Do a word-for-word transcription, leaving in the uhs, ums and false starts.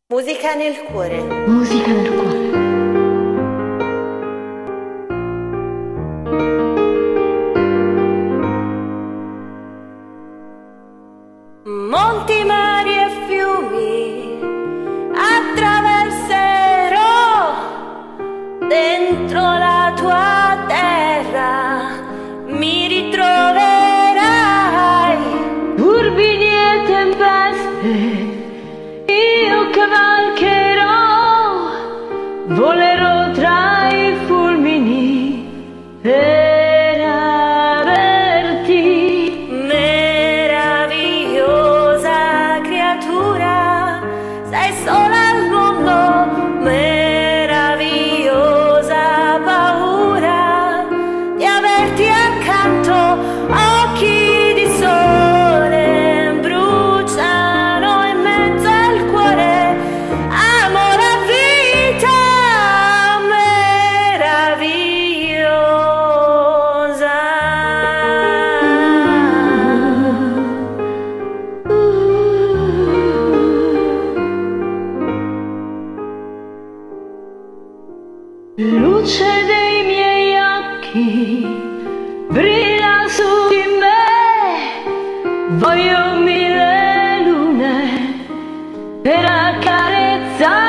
Musica nel cuore. Musica nel cuore. Monti, mari e fiumi attraverserò dentro la tua terra, mi ritroverai. Turbini e tempeste io cavalcherò, volerò tra i fulmini per averti. Meravigliosa creatura, sei sola al mondo, meravigliosa paura di averti accanto. Occhi di sole bruciano in mezzo al cuore, amo la vita Luce dei miei occhi brilla su di me, voglio mille lune per accarezzare